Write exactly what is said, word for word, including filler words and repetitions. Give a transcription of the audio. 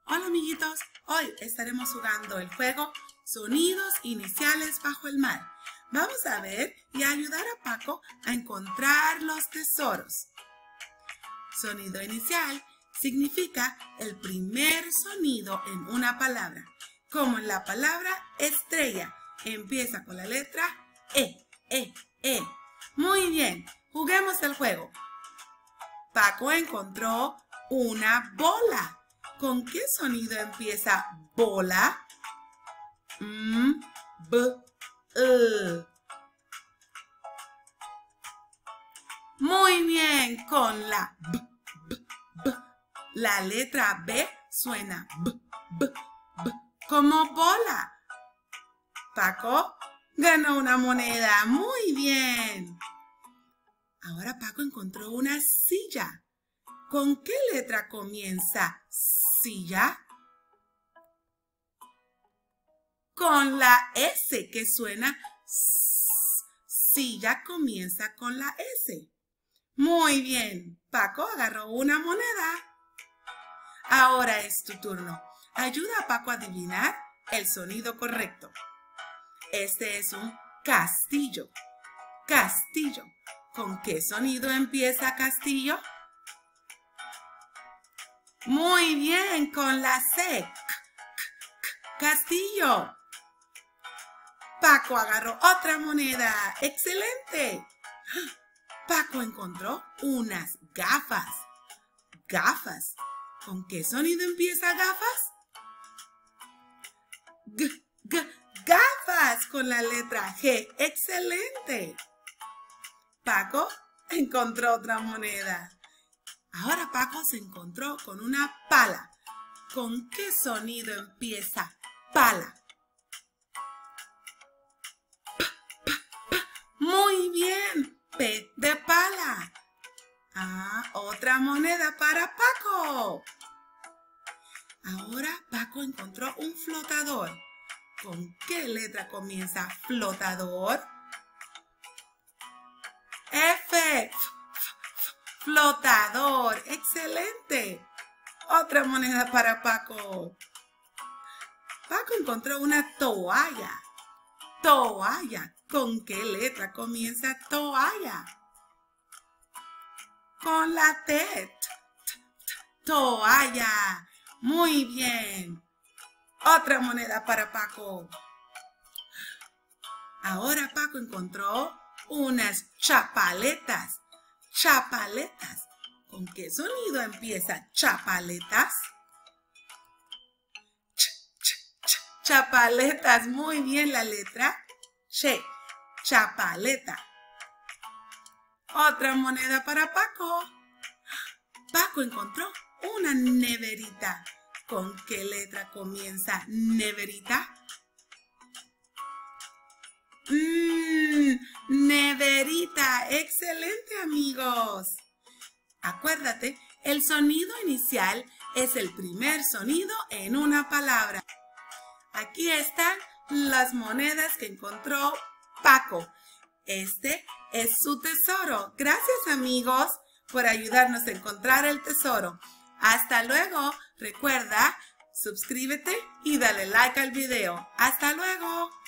Hola amiguitos, hoy estaremos jugando el juego Sonidos Iniciales Bajo el Mar. Vamos a ver y a ayudar a Paco a encontrar los tesoros. Sonido inicial significa el primer sonido en una palabra, como en la palabra estrella. Empieza con la letra E, E, E. Muy bien, juguemos el juego. Paco encontró una bola. ¿Con qué sonido empieza bola? M, B, E. Muy bien, con la B, B, B. La letra B suena B, B, B, como bola. Paco ganó una moneda. Muy bien. Ahora Paco encontró una silla. ¿Con qué letra comienza silla? Con la S, que suena S. Silla comienza con la S. Muy bien. Paco agarró una moneda. Ahora es tu turno. Ayuda a Paco a adivinar el sonido correcto. Este es un castillo. Castillo. ¿Con qué sonido empieza castillo? Muy bien, con la C. Castillo. Paco agarró otra moneda. ¡Excelente! Paco encontró unas gafas. Gafas. ¿Con qué sonido empieza gafas? G, g, gafas, con la letra G. ¡Excelente! Paco encontró otra moneda. Ahora Paco se encontró con una pala. ¿Con qué sonido empieza pala? P, p, p. Muy bien. P de pala. Ah, otra moneda para Paco. Ahora Paco encontró un flotador. ¿Con qué letra comienza flotador? F. Flotador. ¡Excelente! Otra moneda para Paco. Paco encontró una toalla. Toalla. ¿Con qué letra comienza toalla? Con la T. T, t, toalla. Muy bien. Otra moneda para Paco. Ahora Paco encontró unas chapaletas. Chapaletas. ¿Con qué sonido empieza chapaletas? Ch, ch, ch. Chapaletas. Muy bien, la letra Che. Chapaleta. Otra moneda para Paco. Paco encontró una neverita. ¿Con qué letra comienza neverita? Mmm, neverita. Excelente, amigos. Acuérdate, el sonido inicial es el primer sonido en una palabra. Aquí están las monedas que encontró Paco. Este es su tesoro. Gracias, amigos, por ayudarnos a encontrar el tesoro. Hasta luego. Recuerda, suscríbete y dale like al video. Hasta luego.